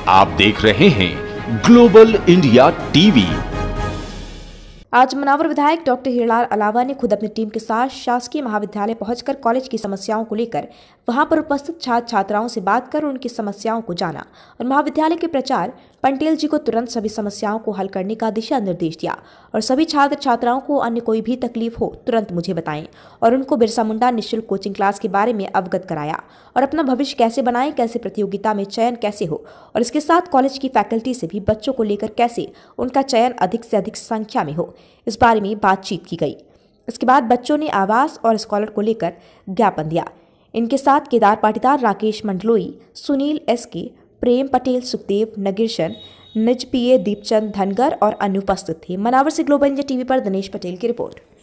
आप देख रहे हैं ग्लोबल इंडिया टीवी। आज मनावर विधायक डॉक्टर हीरालाल अलावा ने खुद अपनी टीम के साथ शासकीय महाविद्यालय पहुंचकर कॉलेज की समस्याओं को लेकर वहां पर उपस्थित छात्र छात्राओं से बात कर उनकी समस्याओं को जाना और महाविद्यालय के प्राचार्य पंटेल जी को तुरंत सभी समस्याओं को हल करने का दिशा निर्देश दिया और सभी छात्र छात्राओं को अन्य कोई भी तकलीफ हो तुरंत मुझे बताएं और उनको बिरसा मुंडा निःशुल्क कोचिंग क्लास के बारे में अवगत कराया और अपना भविष्य कैसे बनाएं, कैसे प्रतियोगिता में चयन कैसे हो और इसके साथ कॉलेज की फैकल्टी से भी बच्चों को लेकर कैसे उनका चयन अधिक से अधिक संख्या में हो, इस बारे में बातचीत की गई। इसके बाद बच्चों ने आवास और स्कॉलर को लेकर ज्ञापन दिया। इनके साथ केदार पाटीदार, राकेश मंडलोई, सुनील SK, प्रेम पटेल, सुखदेव नगिरशन, निज PA, दीपचंद धनगर और अन्य उपस्थित थे। मनावर से ग्लोबल इंडिया टीवी पर दिनेश पटेल की रिपोर्ट।